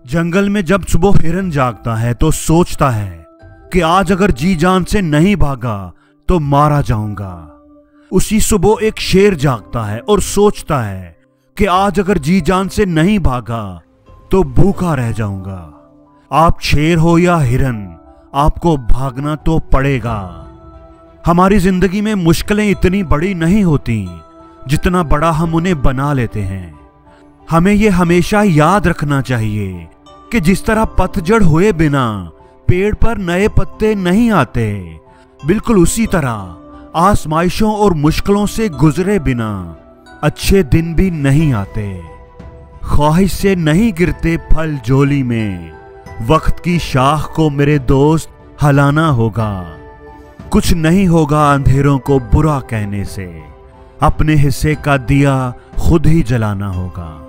जंगल में जब सुबह हिरन जागता है तो सोचता है कि आज अगर जी जान से नहीं भागा तो मारा जाऊंगा। उसी सुबह एक शेर जागता है और सोचता है कि आज अगर जी जान से नहीं भागा तो भूखा रह जाऊंगा। आप शेर हो या हिरन, आपको भागना तो पड़ेगा। हमारी जिंदगी में मुश्किलें इतनी बड़ी नहीं होती जितना बड़ा हम उन्हें बना लेते हैं। हमें यह हमेशा याद रखना चाहिए कि जिस तरह पतझड़ हुए बिना पेड़ पर नए पत्ते नहीं आते, बिल्कुल उसी तरह आजमाइशों और मुश्किलों से गुजरे बिना अच्छे दिन भी नहीं आते। ख्वाहिश से नहीं गिरते फल झोली में, वक्त की शाख को मेरे दोस्त हलाना होगा। कुछ नहीं होगा अंधेरों को बुरा कहने से, अपने हिस्से का दिया खुद ही जलाना होगा।